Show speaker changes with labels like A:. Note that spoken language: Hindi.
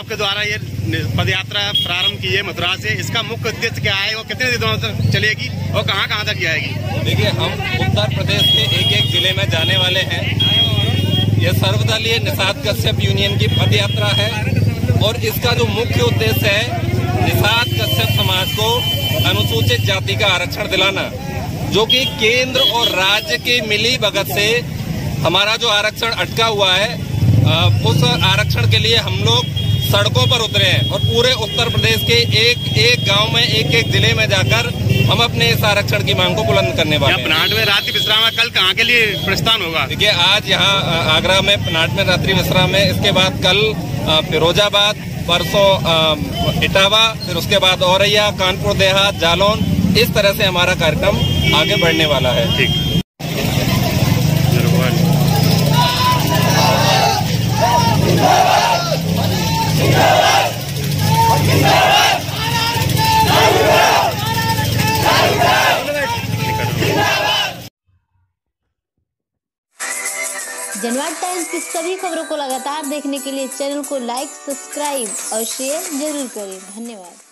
A: आपके द्वारा ये पदयात्रा प्रारंभ की है मथुरा से, इसका मुख्य उद्देश्य क्या है, वो कितने दिनों तक चलेगी और कहाँ कहाँ तक जाएगी?
B: देखिए, हम उत्तर प्रदेश के एक एक जिले में जाने वाले हैं। यह सर्वदलीय निषाद कश्यप यूनियन की पद यात्रा है और इसका जो मुख्य उद्देश्य है, निषाद कश्यप समाज को अनुसूचित जाति का आरक्षण दिलाना, जो कि केंद्र और राज्य के मिली भगत से हमारा जो आरक्षण अटका हुआ है, उस आरक्षण के लिए हम लोग सड़कों पर उतरे हैं और पूरे उत्तर प्रदेश के एक एक गांव में, एक एक जिले में जाकर हम अपने इस आरक्षण की मांग को बुलंद करने वाले हैं।
A: पनाट में रात्रि विश्राम है, कल कहाँ के लिए प्रस्थान होगा? देखिए,
B: आज यहाँ आगरा में पनाट में रात्रि विश्राम है, इसके बाद कल फिरोजाबाद, परसों इटावा, फिर उसके बाद औरैया, कानपुर देहात, जालौन, इस तरह से हमारा कार्यक्रम आगे बढ़ने वाला है।
A: ठीक।
C: जनवाद टाइम्स की सभी खबरों को लगातार देखने के लिए चैनल को लाइक, सब्सक्राइब और शेयर जरूर करें। धन्यवाद।